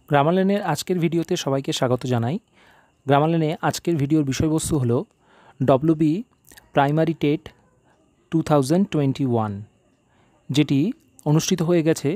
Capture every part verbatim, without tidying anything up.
Grammar লেনের আজকের ভিডিওতে সবাইকে স্বাগত জানাই। গ্রামার লেনে আজকের ভিডিওর বিষয়বস্তু হলো WB primary TET two thousand twenty one, যেটি অনুষ্ঠিত হয়ে গেছে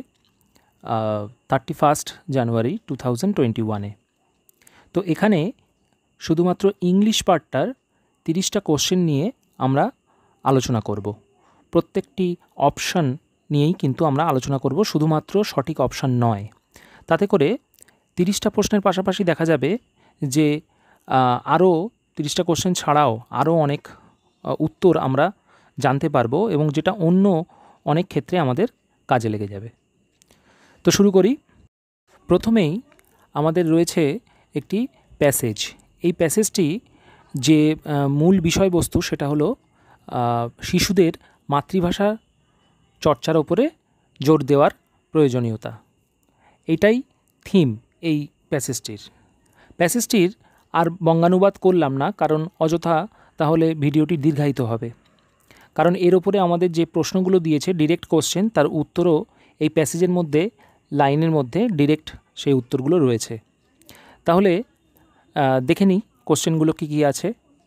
thirty first January two thousand twenty ওয়ানে। তো এখানে শুধুমাত্র ইংলিশ পার্টটার তিরিশটা কোশ্চেন নিয়ে আমরা আলোচনা করব। প্রত্যেকটি অপশান নিয়েই কিন্তু আমরা আলোচনা করব, শুধুমাত্র সঠিক অপশান নয়। তাতে করে তিরিশটা প্রশ্নের পাশাপাশি দেখা যাবে যে আরও তিরিশটা কোশ্চেন ছাড়াও আরও অনেক উত্তর আমরা জানতে পারবো, এবং যেটা অন্য অনেক ক্ষেত্রে আমাদের কাজে লেগে যাবে। তো শুরু করি। প্রথমেই আমাদের রয়েছে একটি প্যাসেজ। এই প্যাসেজটি যে মূল বিষয়বস্তু সেটা হলো শিশুদের মাতৃভাষা চর্চার ওপরে জোর দেওয়ার প্রয়োজনীয়তা। এটাই থিম এই প্যাসেজটির। প্যাসেজটির আর বঙ্গানুবাদ করলাম না, কারণ অযথা তাহলে ভিডিওটি দীর্ঘায়িত হবে। কারণ এর ওপরে আমাদের যে প্রশ্নগুলো দিয়েছে ডিরেক্ট কোশ্চেন, তার উত্তরও এই প্যাসেজের মধ্যে লাইনের মধ্যে ডিরেক্ট সেই উত্তরগুলো রয়েছে। তাহলে দেখে নিই কোশ্চেনগুলো কী কী আছে।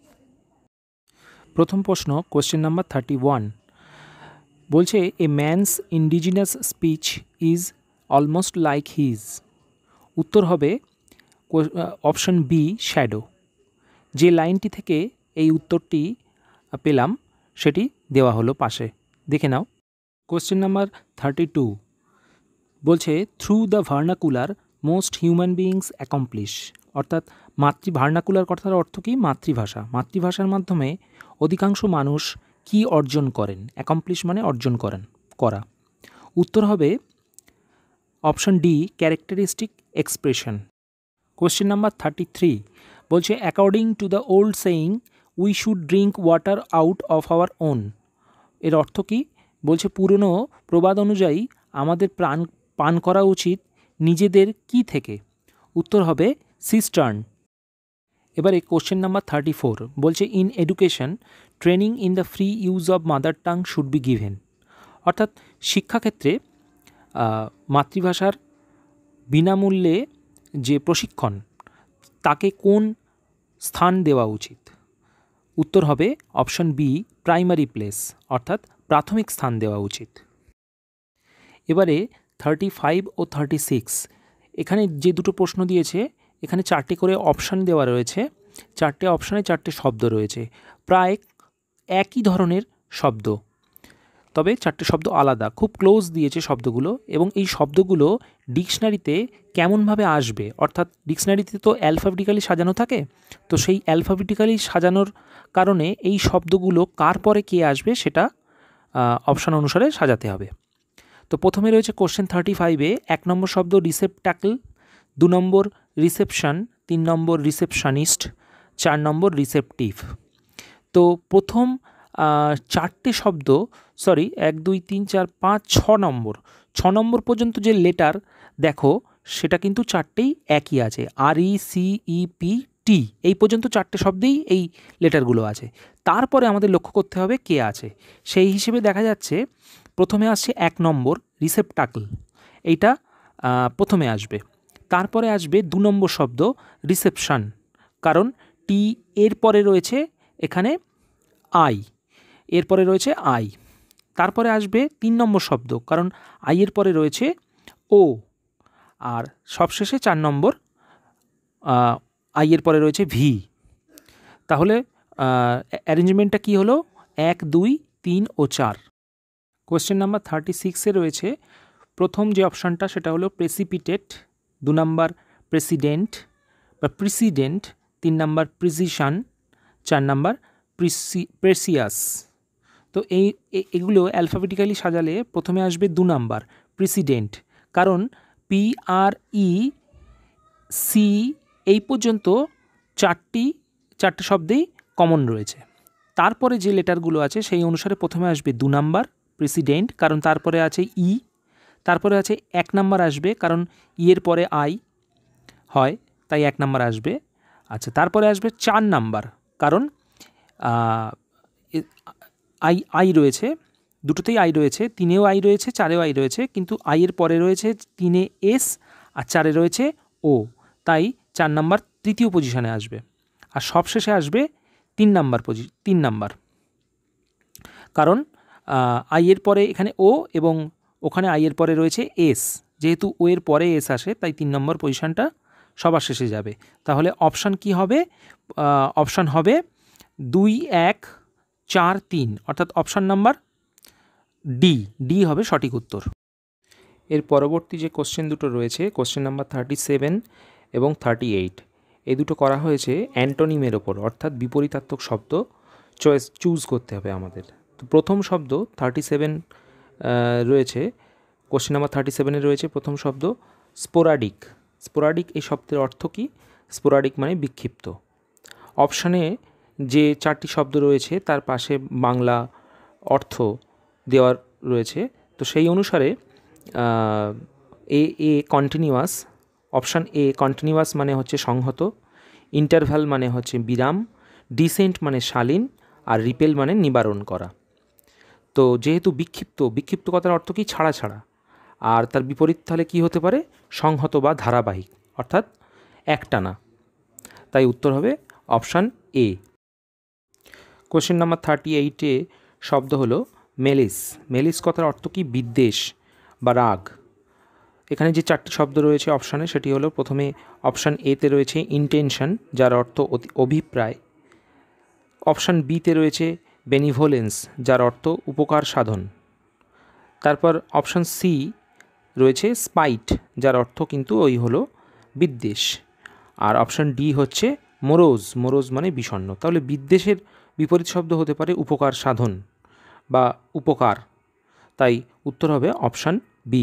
প্রথম প্রশ্ন, কোশ্চেন নাম্বার থার্টি ওয়ান, বলছে a man's indigenous speech is almost like his. উত্তর হবে অপশন বি, শ্যাডো। যে লাইনটি থেকে এই উত্তরটি পেলাম সেটি দেওয়া হলো পাশে, দেখে নাও। কোশ্চেন নাম্বার থার্টি টু, বলছে through the vernacular most human beings accomplish. অর্থাৎ মাতৃ ভার্নাকুলার কথার অর্থ কি? মাতৃভাষা। মাতৃভাষার মাধ্যমে অধিকাংশ মানুষ কি অর্জন করেন? অ্যাকমপ্লিশ মানে অর্জন করেন, করা। উত্তর হবে option D, characteristic expression. Question number thirty three, বলছে according to the old saying we should drink water out of our own. এর অর্থ কি? বলছে পুরনো প্রবাদ অনুযায়ী আমাদের প্রাণ পান করা উচিত নিজেদের কি থেকে? উত্তর হবে সিস্টার্ন। এবারে কোশ্চেন নাম্বার থার্টি ফোর, বলছে in education training in the free use of mother tongue should be given. অর্থাৎ শিক্ষাক্ষেত্রে মাতৃভাষার বিনামূল্যে যে প্রশিক্ষণ, তাকে কোন স্থান দেওয়া উচিত? উত্তর হবে অপশন বি, প্রাইমারি প্লেস, অর্থাৎ প্রাথমিক স্থান দেওয়া উচিত। এবারে থার্টি ফাইভ ও থার্টি সিক্স, এখানে যে দুটো প্রশ্ন দিয়েছে, এখানে চারটে করে অপশান দেওয়া রয়েছে। চারটে অপশানে চারটে শব্দ রয়েছে, প্রায় একই ধরনের শব্দ, তবে চারটে শব্দ আলাদা, খুব ক্লোজ দিয়েছে শব্দগুলো। এবং এই শব্দগুলো ডিকশনারিতে কেমনভাবে আসবে, অর্থাৎ ডিকশনারিতে তো অ্যালফাবেটিক্যালি সাজানো থাকে, তো সেই অ্যালফাবেটিক্যালি সাজানোর কারণে এই শব্দগুলো কার পরে কে আসবে সেটা অপশান অনুসারে সাজাতে হবে। তো প্রথমে রয়েছে কোশ্চেন থার্টি ফাইভে এক নম্বর শব্দ রিসেপ্টাকল, দু নম্বর রিসেপশন, তিন নম্বর রিসেপশনিস্ট, চার নম্বর রিসেপটিভ। তো প্রথম চারটে শব্দ, সরি এক দুই তিন চার পাঁচ ছ নম্বর ছ নম্বর পর্যন্ত যে লেটার দেখো, সেটা কিন্তু চারটেই একই আছে, আর E C E P T, এই পর্যন্ত চারটে শব্দেই এই লেটারগুলো আছে। তারপরে আমাদের লক্ষ্য করতে হবে কে আছে। সেই হিসেবে দেখা যাচ্ছে প্রথমে আসছে এক নম্বর রিসেপ্টাকল, এইটা প্রথমে আসবে। তারপরে আসবে দু নম্বর শব্দ রিসেপশন, কারণ টি এর পরে রয়েছে এখানে আই, এরপরে রয়েছে আই। তারপরে আসবে তিন নম্বর শব্দ, কারণ আই এর পরে রয়েছে ও। আর সবশেষে চার নম্বর আই এর পরে রয়েছে ভি। তাহলে অ্যারেঞ্জমেন্টটা কি হলো? এক, দুই, তিন ও চার। কোয়েশ্চেন নাম্বার থার্টি সিক্সে রয়েছে প্রথম যে অপশানটা সেটা হলো প্রেসিপিটেট, দু নম্বর প্রেসিডেন্ট বা প্রিসিডেন্ট, তিন নম্বর প্রিসিশন, চার নম্বর প্রিসি প্রেসিয়াস। তো এই এগুলো অ্যালফাবেটিক্যালি সাজালে প্রথমে আসবে দু নাম্বার প্রেসিডেন্ট, কারণ পি আর ই সি এই পর্যন্ত চারটি চারটে শব্দেই কমন রয়েছে। তারপরে যে লেটারগুলো আছে সেই অনুসারে প্রথমে আসবে দু নাম্বার প্রেসিডেন্ট, কারণ তারপরে আছে ই। তারপরে আছে এক নাম্বার আসবে, কারণ ই এর পরে আই হয়, তাই এক নাম্বার আসবে। আচ্ছা, তারপরে আসবে চার নাম্বার, কারণ আই আই রয়েছে, দুটোতেই আই রয়েছে, তিনেও আই রয়েছে, চারেও আই রয়েছে, কিন্তু আইয়ের পরে রয়েছে তিনে এস আর চারে রয়েছে ও। ও, তাই চার নাম্বার তৃতীয় পজিশানে আসবে। আর সবশেষে আসবে তিন নাম্বার পজি তিন নাম্বার কারণ আই এর পরে এখানে ও এবং ওখানে আই এর পরে রয়েছে এস, যেহেতু ও এর পরে এস আসে তাই তিন নম্বর পজিশানটা সবার শেষে যাবে। তাহলে অপশান কি হবে? অপশান হবে দুই এক চার তিন, অর্থাৎ অপশান নাম্বার ডি ডি হবে সঠিক উত্তর। এর পরবর্তী যে কোশ্চেন দুটো রয়েছে, কোশ্চেন নাম্বার থার্টি সেভেন এবং থার্টি এইট, এই দুটো করা হয়েছে অ্যান্টোনিমের ওপর, অর্থাৎ বিপরীতার্থক শব্দ চয়েস চুজ করতে হবে আমাদের। তো প্রথম শব্দ থার্টি সেভেন রয়েছে, কোশ্চেন নাম্বার থার্টি সেভেনে রয়েছে প্রথম শব্দ স্পোরাডিক। স্পোরাডিক এই শব্দের অর্থ কী? স্পোরাডিক মানে বিক্ষিপ্ত। অপশানে যে চারটি শব্দ রয়েছে তার পাশে বাংলা অর্থ দেওয়ার রয়েছে, তো সেই অনুসারে A A continuous, option A continuous মানে হচ্ছে সংহত, ইন্টারভ্যাল মানে হচ্ছে বিরাম, ডিসেন্ট মানে শালীন, আর রিপেল মানে নিবারণ করা। তো যেহেতু বিক্ষিপ্ত, বিক্ষিপ্ত কথার অর্থ কি? ছাড়া ছাড়া। আর তার বিপরীত তাহলে কী হতে পারে? সংহত বা ধারাবাহিক, অর্থাৎ একটানা। তাই উত্তর হবে option A. Question number thirty এইটে শব্দ হলো মেলিস। মেলিস কথার অর্থ কি? বিদ্বেষ বা রাগ। এখানে যে চারটি শব্দ রয়েছে অপশানে, সেটি হলো প্রথমে অপশান এতে রয়েছে ইন্টেনশন, যার অর্থ অভিপ্রায়। অপশান বিতে রয়েছে বেনিভোলেন্স, যার অর্থ উপকার সাধন। তারপর অপশান সি রয়েছে স্পাইট, যার অর্থ কিন্তু ওই হলো বিদ্বেষ। আর অপশান ডি হচ্ছে মোরোজ, মোরোজ মানে বিষণ্ণ। তাহলে বিদ্বেষের বিপরীত শব্দ হতে পারে উপকার সাধন বা উপকার, তাই উত্তর হবে অপশান বি।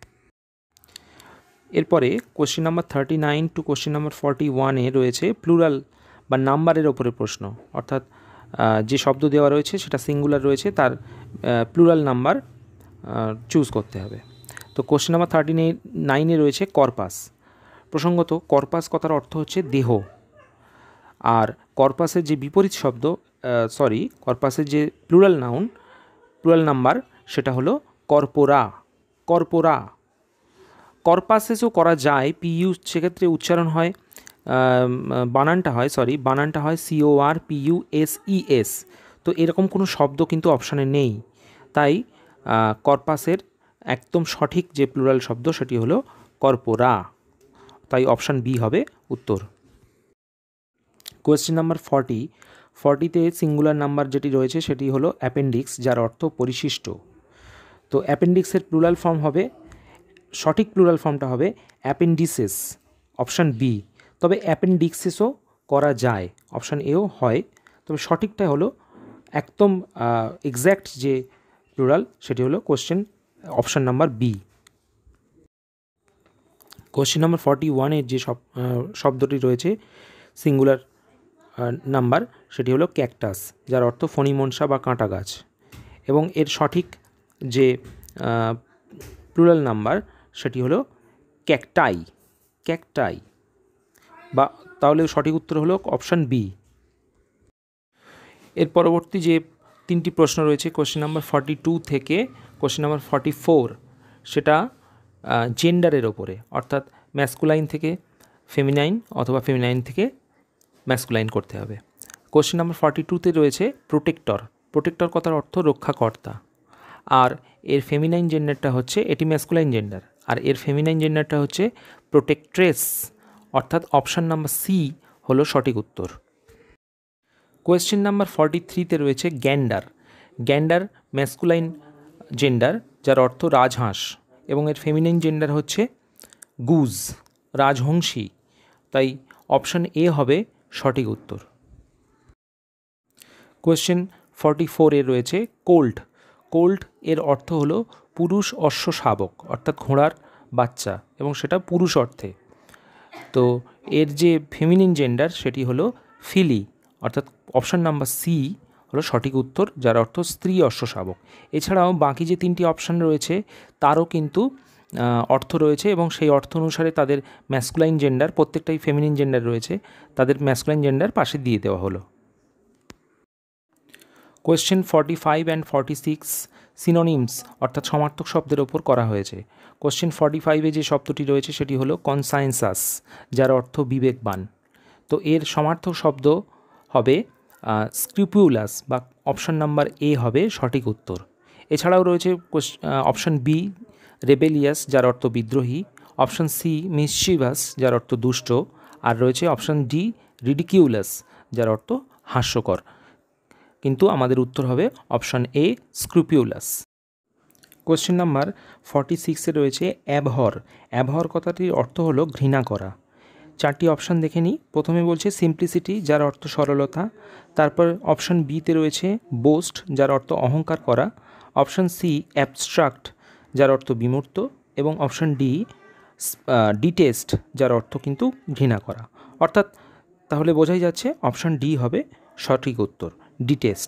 এরপরে question number thirty nine to question number forty ওয়ানে রয়েছে প্লুরাল বা নাম্বারের ওপরে প্রশ্ন, অর্থাৎ যে শব্দ দেওয়া রয়েছে সেটা সিঙ্গুলার রয়েছে, তার প্লুরাল নাম্বার চুজ করতে হবে। তো কোশ্চেন নাম্বার থার্টি নাইনে রয়েছে কর্পাস। প্রসঙ্গত কর্পাস কথার অর্থ হচ্ছে দেহ, আর কর্পাসের যে বিপরীত শব্দ, সরি কর্পাসের যে প্লুরাল নাউন, প্লুরাল নাম্বার, সেটা হলো কর্পোরা। কর্পোরা কর্পাসেসও করা যায়, পিইউ সেক্ষেত্রে উচ্চারণ হয়, বানানটা হয় সরি বানানটা হয় C O R P U S E S. তো এরকম কোনো শব্দ কিন্তু অপশানে নেই, তাই কর্পাসের একদম সঠিক যে প্লুরাল শব্দ সেটি হলো কর্পোরা, তাই অপশান বি হবে উত্তর। কোয়েশ্চেন নাম্বার ফর্টি, ফর্টিতে সিঙ্গুলার নাম্বার যেটি রয়েছে সেটি হলো অ্যাপেন্ডিক্স, যার অর্থ পরিশিষ্ট। তো অ্যাপেন্ডিক্সের প্লুরাল ফর্ম হবে, সঠিক প্লুরাল ফর্মটা হবে অ্যাপেন্ডিসেস, অপশান বি। তবে অ্যাপেন্ডিক্সেসও করা যায়, অপশান এও হয়, তবে সঠিকটা হলো একদম এক্স্যাক্ট যে প্লুরাল সেটি হলো question option number B. Question number forty ওয়ানের যে সব শব্দটি রয়েছে সিঙ্গুলার নাম্বার সেটি হলো ক্যাকটাস, যার অর্থ ফণিমনসা বা কাঁটা গাছ, এবং এর সঠিক যে প্লুরাল নাম্বার সেটি হলো ক্যাকটাই, ক্যাকটাই, বা তাহলে সঠিক উত্তর হলো অপশান বি। এর পরবর্তী যে তিনটি প্রশ্ন রয়েছে কোশ্চেন নাম্বার ফর্টি টু থেকে কোশ্চেন নাম্বার ফর্টি ফোর, সেটা জেন্ডারের ওপরে, অর্থাৎ ম্যাসকুলাইন থেকে ফেমিনাইন অথবা ফেমিনাইন থেকে ম্যাসকুলাইন করতে হবে। কোশ্চেন নাম্বার ফর্টি টুতে রয়েছে প্রোটেক্টর। প্রোটেক্টর কথার অর্থ রক্ষাকর্তা, আর এর ফেমিনাইন জেন্ডারটা হচ্ছে, এটি ম্যাসকুলাইন জেন্ডার, আর এর ফেমিনাইন জেন্ডারটা হচ্ছে প্রোটেক্ট্রেস, অর্থাৎ অপশান নাম্বার সি হলো সঠিক উত্তর। কোয়েশ্চেন নাম্বার ফর্টি থ্রিতে রয়েছে গ্যান্ডার। গ্যান্ডার ম্যাসকুলাইন জেন্ডার, যার অর্থ রাজহাঁস, এবং এর ফেমিনাইন জেন্ডার হচ্ছে গুজ, রাজহংসী, তাই অপশান এ হবে সঠিক উত্তর। কোয়েশ্চেন ফর্টি ফোরে রয়েছে কোল্ট। কোল্ট এর অর্থ হলো পুরুষ অশ্ব শাবক, অর্থাৎ ঘোড়ার বাচ্চা, এবং সেটা পুরুষ অর্থে। তো এর যে ফেমিনিন জেন্ডার সেটি হলো ফিলি, অর্থাৎ অপশান নাম্বার সি হলো সঠিক উত্তর, যার অর্থ স্ত্রী অশ্ব শাবক। এছাড়াও বাকি যে তিনটি অপশান রয়েছে তারও কিন্তু অর্থ রয়েছে, এবং সেই অর্থ অনুসারে তাদের ম্যাসকুলাইন জেন্ডার, প্রত্যেকটাই ফেমিনিন জেন্ডার রয়েছে, তাদের ম্যাসকুলাইন জেন্ডার পাশে দিয়ে দেওয়া হলো। Question forty five and forty six synonyms অর্থাৎ সমার্থক শব্দের ওপর করা হয়েছে। কোয়েশ্চেন ফর্টি ফাইভে যে শব্দটি রয়েছে সেটি হলো কনসাইন্সাস, যার অর্থ বিবেকবান। তো এর সমার্থক শব্দ হবে স্ক্রুপুলাস বা অপশান নাম্বার এ হবে সঠিক উত্তর। এছাড়াও রয়েছে অপশান বি রেবেলিয়াস, যার অর্থ বিদ্রোহী, অপশান সি মিসচিভাস, যার অর্থ দুষ্ট, আর রয়েছে অপশান ডি রিডিকিউলাস, যার অর্থ হাস্যকর। কিন্তু আমাদের উত্তর হবে option A scrupulous. Question number forty সিক্সে রয়েছে অ্যাবহর। অ্যাবহর কথাটির অর্থ হলো ঘৃণা করা। চারটি অপশান দেখে নিই। প্রথমে বলছে সিম্পলিসিটি, যার অর্থ সরলতা। তারপর অপশান বিতে রয়েছে বোস্ট, যার অর্থ অহংকার করা। অপশান সি অ্যাবস্ট্রাক্ট, যার অর্থ বিমূর্ত, এবং অপশান ডি ডিটেস্ট, যার অর্থ কিন্তু ঘৃণা করা। অর্থাৎ তাহলে বোঝাই যাচ্ছে অপশান ডি হবে সঠিক উত্তর, ডিটেস্ট।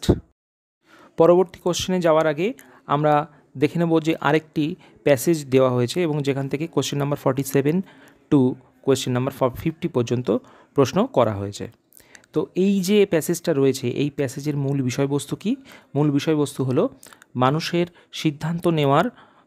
পরবর্তী কোশ্চেনে যাওয়ার আগে আমরা দেখে নেব যে আরেকটি প্যাসেজ দেওয়া হয়েছে এবং যেখান থেকে question number forty seven to question number fifty পর্যন্ত প্রশ্ন করা হয়েছে। তো এই যে প্যাসেজটা রয়েছে, এই প্যাসেজের মূল বিষয়বস্তু কি? মূল বিষয়বস্তু হলো মানুষের সিদ্ধান্ত নেওয়ার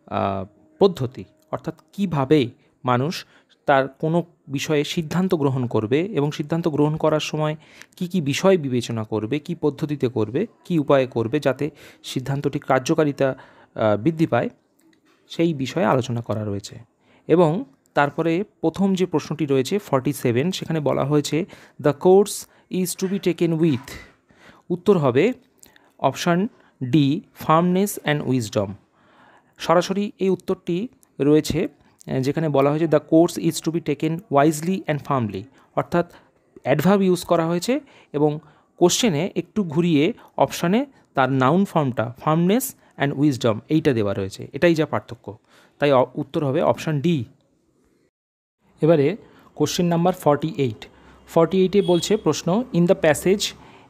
পদ্ধতি, অর্থাৎ কিভাবে মানুষ তার কোনো বিষয়ে সিদ্ধান্ত গ্রহণ করবে এবং সিদ্ধান্ত গ্রহণ করার সময় কি কি বিষয় বিবেচনা করবে, কি পদ্ধতিতে করবে, কি উপায়ে করবে যাতে সিদ্ধান্তটি কার্যকারিতা বৃদ্ধি পায়, সেই বিষয়ে আলোচনা করা রয়েছে। এবং তারপরে প্রথম যে প্রশ্নটি রয়েছে ফর্টি সেভেন, সেখানে বলা হয়েছে the course is to be taken with. উত্তর হবে option D firmness and wisdom. সরাসরি এই উত্তরটি রয়েছে যেখানে বলা হয়েছে the course is to be taken wisely and firmly, অর্থাৎ অ্যাডভার্ব ইউজ করা হয়েছে এবং কোশ্চেনে একটু ঘুরিয়ে অপশানে তার নাউন ফর্মটা ফার্মনেস অ্যান্ড উইজডম এইটা দেওয়া রয়েছে, এটাই যা পার্থক্য। তাই উত্তর হবে অপশান ডি। এবারে question number forty eight forty এইটে বলছে প্রশ্ন in the passage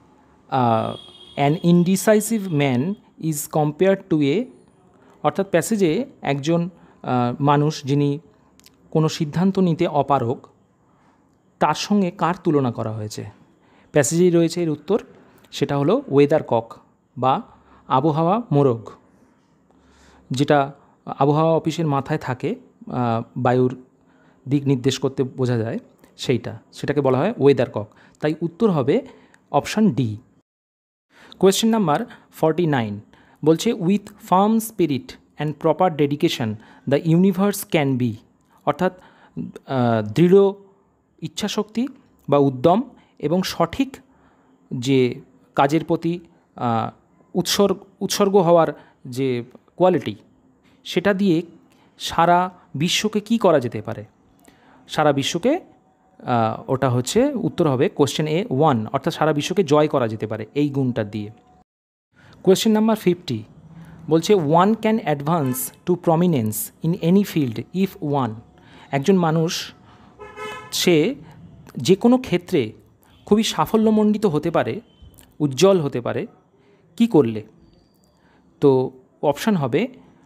an indecisive man is compare to a, অর্থাৎ প্যাসেজে একজন মানুষ যিনি কোনো সিদ্ধান্ত নিতে অপারগ, তার সঙ্গে কার তুলনা করা হয়েছে? প্যাসেজেই রয়েছে এর উত্তর, সেটা হলো ওয়েদার কক বা আবহাওয়া মোরগ, যেটা আবহাওয়া অফিসের মাথায় থাকে, বায়ুর দিক নির্দেশ করতে বোঝা যায় সেইটা, সেটাকে বলা হয় ওয়েদার কক। তাই উত্তর হবে option D. Question number forty nine বলছে with firm spirit and proper dedication the universe can be, অর্থাৎ দৃঢ় ইচ্ছাশক্তি বা উদ্যম এবং সঠিক যে কাজের প্রতি উৎসর্গ উৎসর্গ হওয়ার যে কোয়ালিটি, সেটা দিয়ে সারা বিশ্বকে কি করা যেতে পারে? সারা বিশ্বকে ওটা হচ্ছে উত্তর হবে কোশ্চেন এ ওয়ান, অর্থাৎ সারা বিশ্বকে জয় করা যেতে পারে এই গুণটা দিয়ে। কোয়েশ্চেন নাম্বার ফিফটি বলছে one can advance to prominence in any field if one, একজন মানুষ সে যে কোনো ক্ষেত্রে খুবই সাফল্যমণ্ডিত হতে পারে, উজ্জ্বল হতে পারে কি করলে? তো অপশান হবে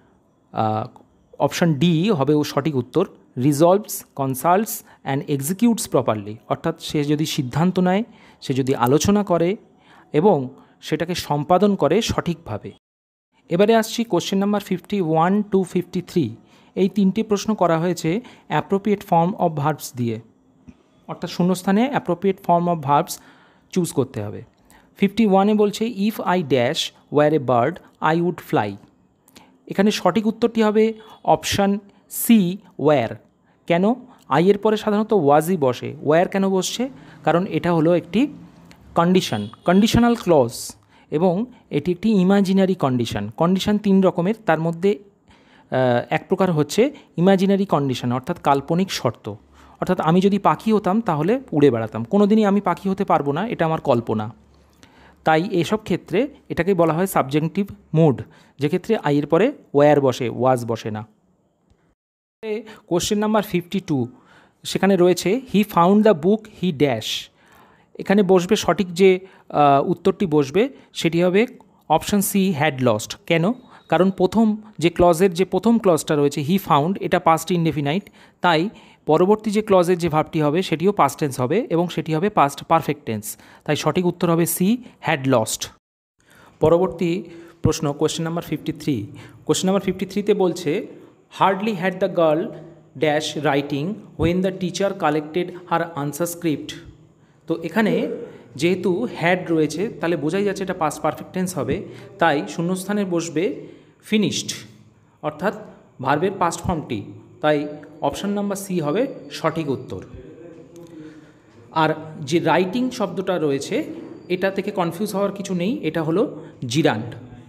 অপশান ডি হবে ও সঠিক উত্তর, resolves consults and executes properly, অর্থাৎ সে যদি সিদ্ধান্ত নেয়, সে যদি আলোচনা করে এবং সেটাকে সম্পাদন করে সঠিকভাবে। এবারে আসছি question number fifty one to fifty three. এই তিনটি প্রশ্ন করা হয়েছে অ্যাপ্রোপ্রিয়েট ফর্ম অফ ভার্বস দিয়ে, অর্থাৎ শূন্যস্থানে appropriate form of verbs choose করতে হবে। ফিফটি ওয়ানে বলছে if I dash were a bird I would fly. এখানে সঠিক উত্তরটি হবে অপশান সি ওয়্যার। কেন? আইয়ের পরে সাধারণত ওয়াজই বসে, ওয়্যার কেন বসছে? কারণ এটা হলো একটি কন্ডিশন, কন্ডিশনাল ক্লজ, এবং এটি একটি ইমাজিনারি কন্ডিশন। কন্ডিশন তিন রকমের, তার মধ্যে এক প্রকার হচ্ছে ইমাজিনারি কন্ডিশন, অর্থাৎ কাল্পনিক শর্ত। অর্থাৎ আমি যদি পাখি হতাম তাহলে উড়ে বেড়াতাম, কোনো দিনই আমি পাখি হতে পারবো না, এটা আমার কল্পনা। তাই এসব ক্ষেত্রে এটাকে বলা হয় সাবজেক্টিভ মুড, যেক্ষেত্রে আইয়ের পরে ওয়্যার বসে, ওয়াজ বসে না। কোশ্চেন নাম্বার ফিফটি টু, সেখানে রয়েছে he found the book he dash. এখানে বসবে সঠিক যে উত্তরটি বসবে সেটি হবে অপশান সি হ্যাড লস্ট। কেন? কারণ প্রথম যে ক্লজের যে প্রথম ক্লজটা রয়েছে হি ফাউন্ড, এটা পাস্ট ইনডেফিনাইট, তাই পরবর্তী যে ক্লজের যে ভার্বটি হবে সেটিও পাস্ট টেন্স হবে এবং সেটি হবে পাস্ট পারফেক্ট টেন্স। তাই সঠিক উত্তর হবে সি হ্যাড লস্ট। পরবর্তী প্রশ্ন question number fifty three question number fifty থ্রিতে বলছে hardly had the girl dash writing when the teacher collected her answer script. তো এখানে যেহেতু হ্যাড রয়েছে তাহলে বোঝাই যাচ্ছে এটা পাস্ট পারফেক্ট টেন্স হবে, তাই শূন্যস্থানে বসবে ফিনিশড অর্থাৎ ভার্বের পাস্ট ফর্মটি, তাই অপশান নাম্বার সি হবে সঠিক উত্তর। আর যে রাইটিং শব্দটা রয়েছে এটা থেকে কনফিউজ হওয়ার কিছু নেই, এটা হলো জিরান্ড।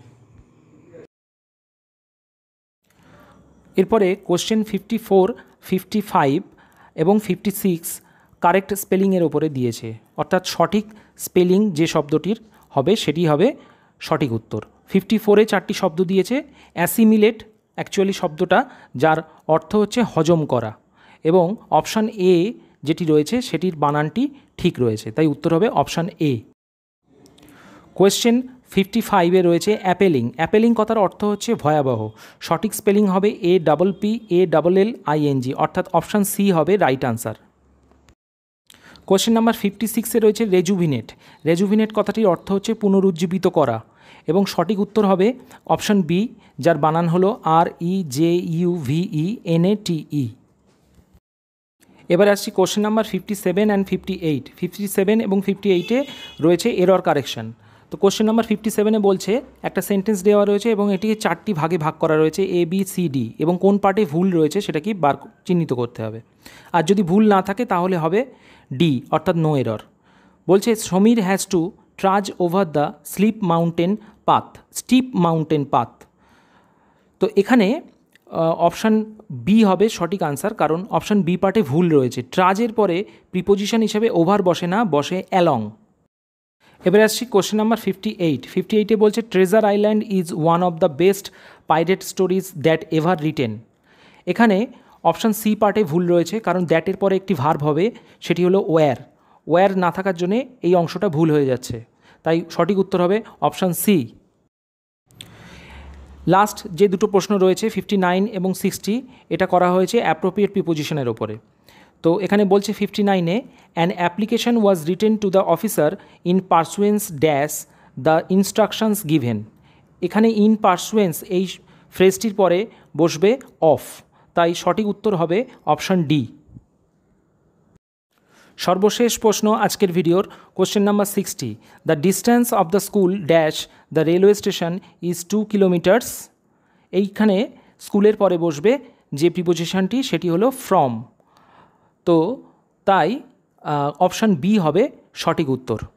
এরপরে question fifty four fifty five এবং ফিফটি সিক্স কারেক্ট স্পেলিংয়ের ওপরে দিয়েছে, অর্থাৎ সঠিক স্পেলিং যে শব্দটির হবে সেটি হবে সঠিক উত্তর। ফিফটি ফোরে চারটি শব্দ দিয়েছে। অ্যাসিমিলেট অ্যাকচুয়ালি শব্দটা, যার অর্থ হচ্ছে হজম করা, এবং অপশান এ যেটি রয়েছে সেটির বানানটি ঠিক রয়েছে, তাই উত্তর হবে অপশান এ। কোয়েশ্চেন ফিফটি ফাইভে রয়েছে অ্যাপেলিং। অ্যাপেলিং কথার অর্থ হচ্ছে ভয়াবহ, সঠিক স্পেলিং হবে A double P A double L I N G, অর্থাৎ অপশান সি হবে right answer. Question number fifty সিক্সে রয়েছে রেজুভিনেট। রেজুভিনেট কথাটির অর্থ হচ্ছে পুনরুজ্জীবিত করা, এবং সঠিক উত্তর হবে অপশান বি, যার বানান হলো R E J U V E N A T E. এবার আসছি question number fifty seven and fifty eight. Fifty seven এবং ফিফটি এইটে রয়েছে এরর কারেকশন। তো কোশ্চেন নাম্বার ফিফটি সেভেনে বলছে একটা সেন্টেন্স দেওয়া রয়েছে এবং এটিকে চারটি ভাগে ভাগ করা রয়েছে এ বি সি ডি, এবং কোন পার্টে ভুল রয়েছে সেটা কি বার চিহ্নিত করতে হবে। আর যদি ভুল না থাকে তাহলে হবে ডি অর্থাৎ নো এরর। বলছে Sameer has to trudge over the slip mountain path steep mountain path. তো এখানে অপশান বি হবে সঠিক আনসার, কারণ অপশান বি পার্টে ভুল রয়েছে। ট্রাজের পরে প্রিপোজিশন হিসেবে ওভার বসে না, বসে অ্যালং। এবারে আসছি question number fifty eight. Fifty এইটে বলছে treasure island is one of the best pirate stories that ever written. এখানে অপশান সি পার্টে ভুল রয়েছে, কারণ দ্যাটের পরে একটি ভার্ব হবে, সেটি হলো ওয়্যার। ওয়্যার না থাকার জন্যে এই অংশটা ভুল হয়ে যাচ্ছে, তাই সঠিক উত্তর হবে অপশান সি। লাস্ট যে দুটো প্রশ্ন রয়েছে ফিফটি নাইন এবং সিক্সটি, এটা করা হয়েছে অ্যাপ্রোপ্রিয়েট প্রিপোজিশনের ওপরে। তো এখানে বলছে ফিফটি নাইনে an application was written to the officer in pursuance dash the instructions given. এখানে ইন পারসুয়েন্স এই ফ্রেজটির পরে বসবে অফ, তাই সঠিক উত্তর হবে অপশান ডি। সর্বশেষ প্রশ্ন আজকের ভিডিওর question number sixty. The distance of the school dash the railway station is two kilometres. এইখানে স্কুলের পরে বসবে যে প্রিপোজিশনটি সেটি হলো ফ্রম, তো তাই অপশান বি হবে সঠিক উত্তর।